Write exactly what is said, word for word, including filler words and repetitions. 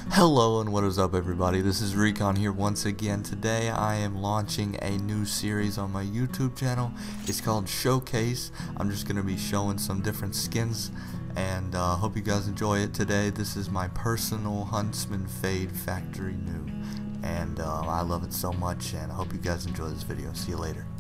Hello and what is up everybody, this is Recon here once again. Today I am launching a new series on my YouTube channel. It's called Showcase. I'm just going to be showing some different skins and uh, hope you guys enjoy it today. This is my personal Huntsman Fade Factory New and uh, I love it so much and I hope you guys enjoy this video. See you later.